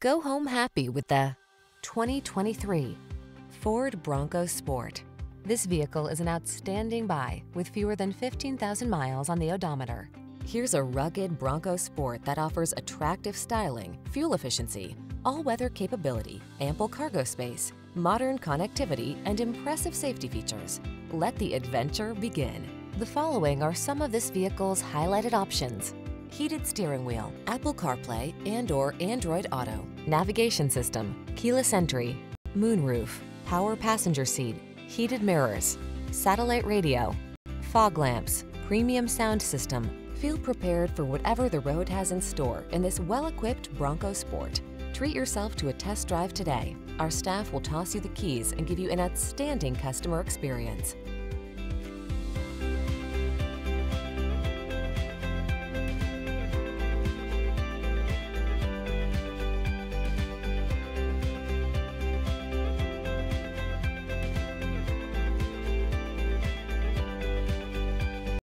Go home happy with the 2023 FORD Bronco Sport. This vehicle is an outstanding buy with fewer than 15,000 miles on the odometer. Here's a rugged Bronco Sport that offers attractive styling, fuel efficiency, all-weather capability, ample cargo space, modern connectivity, and impressive safety features. Let the adventure begin. The following are some of this vehicle's highlighted options: heated steering wheel, Apple CarPlay and/or Android Auto, navigation system, keyless entry, moonroof, power passenger seat, heated mirrors, satellite radio, fog lamps, premium sound system. Feel prepared for whatever the road has in store in this well-equipped Bronco Sport. Treat yourself to a test drive today. Our staff will toss you the keys and give you an outstanding customer experience.